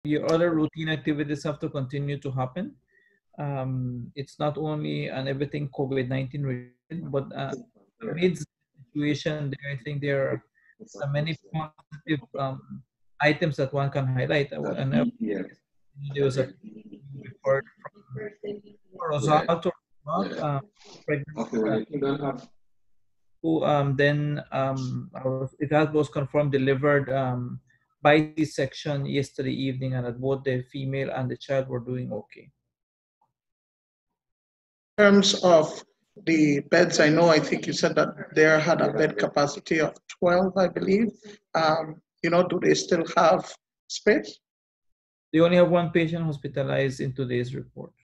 Your other routine activities have to continue to happen. It's not only and everything COVID-19 related, but amidst the situation there, I think there are many positive items that one can highlight. And there was a report from Rosal pregnant who then it was confirmed delivered by C-section yesterday evening, and that both the female and the child were doing okay. In terms of the beds, I think you said that there had a bed capacity of 12, I believe. Do they still have space? They only have one patient hospitalized in today's report.